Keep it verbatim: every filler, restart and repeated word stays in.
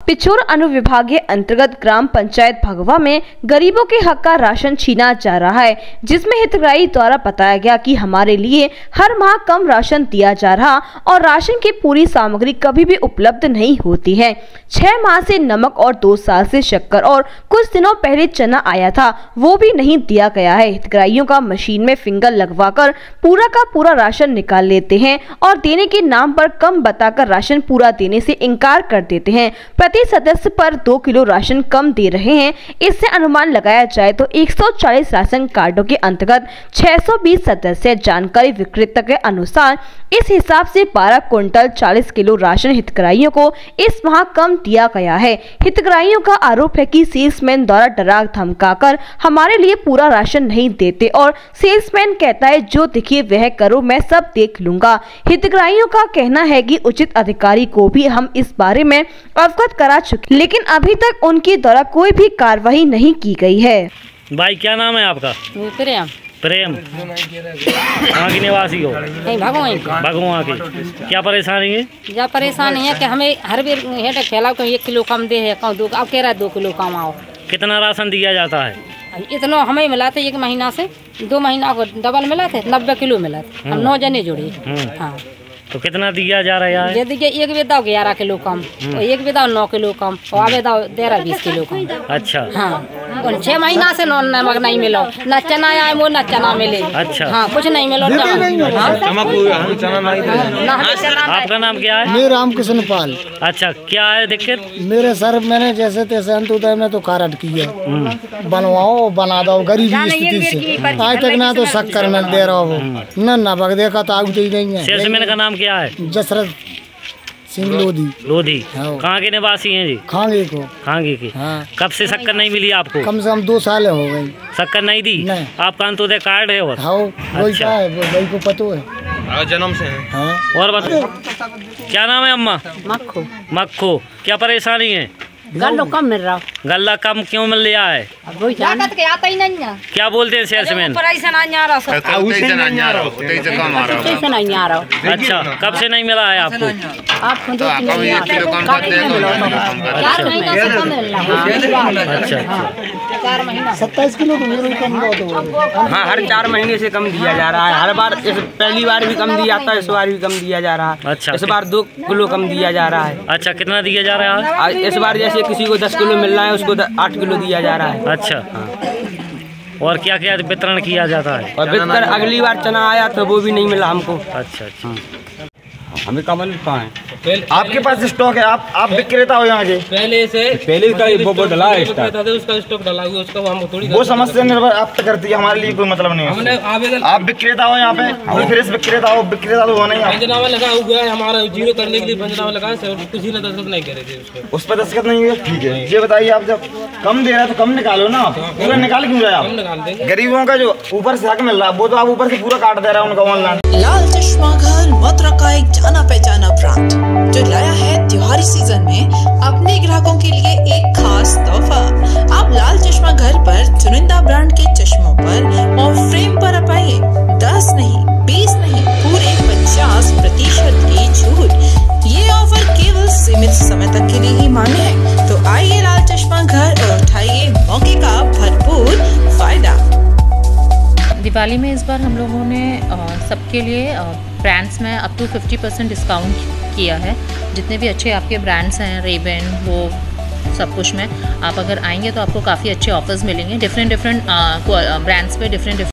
पिछोर अनुविभागीय अंतर्गत ग्राम पंचायत भगवा में गरीबों के हक का राशन छीना जा रहा है, जिसमें हितग्राही द्वारा बताया गया कि हमारे लिए हर माह कम राशन दिया जा रहा और राशन की पूरी सामग्री कभी भी उपलब्ध नहीं होती है। छह माह से नमक और दो साल से शक्कर और कुछ दिनों पहले चना आया था, वो भी नहीं दिया गया है। हितग्राहियों का मशीन में फिंगर लगवाकर पूरा का पूरा राशन निकाल लेते हैं और देने के नाम पर कम बताकर राशन पूरा देने से इनकार कर देते हैं। प्रति सदस्य पर दो किलो राशन कम दे रहे हैं। इससे अनुमान लगाया जाए तो एक सौ चालीस राशन कार्डों के अंतर्गत छह सौ बीस सदस्य। जानकारी विक्रेता के अनुसार इस हिसाब से बारह क्विंटल चालीस किलो राशन हितग्राहियों को इस माह कम दिया गया है। हितग्राहियों का आरोप है कि सेल्समैन द्वारा डरा धमकाकर हमारे लिए पूरा राशन नहीं देते और सेल्समैन कहता है जो दिखिए वह करो, मैं सब देख लूंगा। हितग्राहियों का कहना है कि उचित अधिकारी को भी हम इस बारे में अवगत करा चुके, लेकिन अभी तक उनके द्वारा कोई भी कार्रवाई नहीं की गई है। भाई क्या नाम है आपका? प्रेम। प्रेम कहाँ की निवासी हो? भगवान भगवान की। क्या परेशानी है? क्या परेशानी है कि हमें हर बार हेड खेला तो एक किलो कम दे है, दो अब कह रहा है दो किलो कम आओ। कितना राशन दिया जाता है? इतना हमें मिला था एक महीना से, दो महीना को डबल मिला थे, नब्बे किलो मिला था। हम नौ जने जुड़े। हाँ, तो कितना दिया जा रहा है? ये देखिए एक बेदाव ग्यारह किलो कम और एक बेदाव नौ किलो कम और आगे दाव तेरह बीस किलो कम। अच्छा। हाँ, और छह महीना से नमक नहीं मिला, न चना आए वो न चना मिले। अच्छा। हाँ, कुछ नहीं मिला। आपका नाम क्या है? मैं रामकृष्ण पाल। अच्छा, क्या है दिक्कत? मेरे सर मैंने जैसे तैसे अंत्योदय में तो कार्ड की है, बनवाओ बना दो गरीबी स्थिति से। आज तक ना तो शक्कर में दे रहा हो न नमक देखा तो आग ही नहीं है। सेल्समैन का नाम क्या है? जसरत सिंह लोधी। लोधी कहाँ के निवासी हैं जी? खांगे को। खांगे की। हाँ। कब से शक्कर नहीं मिली आपको? कम से कम दो साल हो गए। शक्कर नहीं दी? नहीं। आपका अंत्योदय कार्ड है? और हाँ, वही क्या है वही को पता है, जन्म से है। हाँ। और बताओ क्या नाम है अम्मा? मक्खू। मक्खू। क्या परेशानी है? गल्ला कम मिल रहा। गल्ला कम क्यों मिल रहा है? के आता ही नहीं है। क्या बोलते हैं सेल्समैन? पैसा नहीं आ रहा। अच्छा, कब से नहीं मिला है आपको? आपको चार महीना सत्ताईस किलो कम। हाँ, हर चार महीने से कम दिया जा रहा है। हर बार इस पहली बार भी कम दिया था, इस बार भी कम दिया जा रहा है। अच्छा। इस बार दो किलो कम दिया जा रहा है। अच्छा, कितना दिया जा रहा है? इस बार जैसे किसी को दस किलो मिल रहा है उसको आठ किलो दिया जा रहा है। अच्छा। और क्या क्या वितरण किया जाता है? और वितरण अगली बार चना आया तो वो भी नहीं मिला हमको। अच्छा अच्छा। हमें कमल कहाँ है? आपके पास स्टॉक है? आप आप विक्रेता हो यहाँ के? पहले से पहले का वो वो डला है, उसका स्टॉक डला हुआ, उसका हम थोड़ी वो समस्या निर्भर आप तक करती है, हमारे लिए कोई मतलब नहीं है। आप विक्रेता हो यहाँ पे? फिर इस विक्रेता हो, विक्रेता तो हो नहीं। पंचनामा लगा हुआ है हमारा, जीरो करने के लिए पंचनामा लगा है, किसी ने दस्तखत नहीं करे थे उस पर। दस्तखत नहीं हुए, ठीक है। ये बताइए, आप जब कम दे रहे हैं तो कम निकालो ना, पूरा निकाल क्यों रहे आप? गरीबों का जो ऊपर से हक मिल रहा है वो तो आप ऊपर से पूरा काट दे रहे हैं उनका ऑनलाइन। लाल चश्मा घर मथुरा का एक जाना पहचाना ब्रांड जो लाया है त्योहारी सीजन में अपने ग्राहकों के लिए एक खास तोहफा। आप लाल चश्मा घर पर चुनिंदा ब्रांड के चश्मों पर और फ्रेम पर पाइए दस नहीं, बीस नहीं, पूरे पचास प्रतिशत की छूट। ये ऑफर केवल सीमित समय तक के लिए ही मान्य है, तो आइए लाल चश्मा घर और उठाइए मौके का भरपूर फायदा। दिवाली में इस बार हम लोगों ने सबके लिए ब्रांड्स में up to fifty percent discount किया है। जितने भी अच्छे आपके ब्रांड्स हैं, रेबन वो सब कुछ में आप अगर आएंगे तो आपको काफ़ी अच्छे ऑफर्स मिलेंगे। डिफरेंट डिफरेंट ब्रांड्स पे डिफरेंट